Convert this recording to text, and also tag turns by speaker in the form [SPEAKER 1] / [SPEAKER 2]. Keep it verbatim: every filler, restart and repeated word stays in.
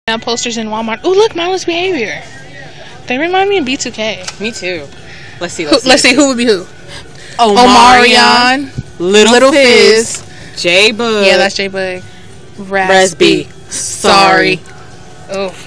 [SPEAKER 1] Posters in Walmart. Oh, look, Mindless Behavior. They remind me of b two k.
[SPEAKER 2] Me too. Let's see. Let's see,
[SPEAKER 1] let's see who would be who.
[SPEAKER 2] Omarion, Little, Little Fizz,
[SPEAKER 1] Fizz.
[SPEAKER 2] J Bug.
[SPEAKER 1] Yeah, that's J Bug.
[SPEAKER 2] Rasby.
[SPEAKER 1] Sorry. Oh.